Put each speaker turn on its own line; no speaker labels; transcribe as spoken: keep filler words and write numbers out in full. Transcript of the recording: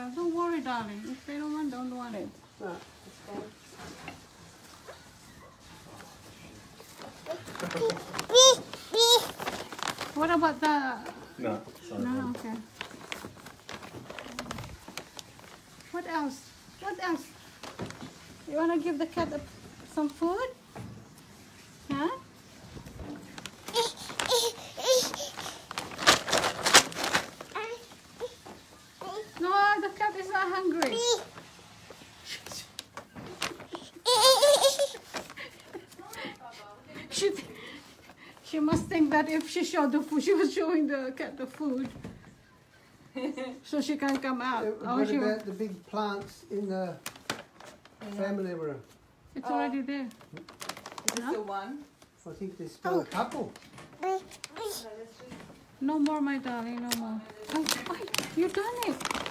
well. Don't worry, darling. If they don't want, don't want it.
No,
What about the...
No, sorry.
No, okay. What else? What else? You want to give the cat a, some food? Huh? No, the cat is not hungry. she, she must think that if she showed the food, she was showing the cat the food. So she can come out.
what
Oh, she,
about the big plants in the family room?
it's
Oh.
already there.
Is this
No?
the one?
I think there's still a couple.
No more, my darling, no more. Oh, oh, you done it.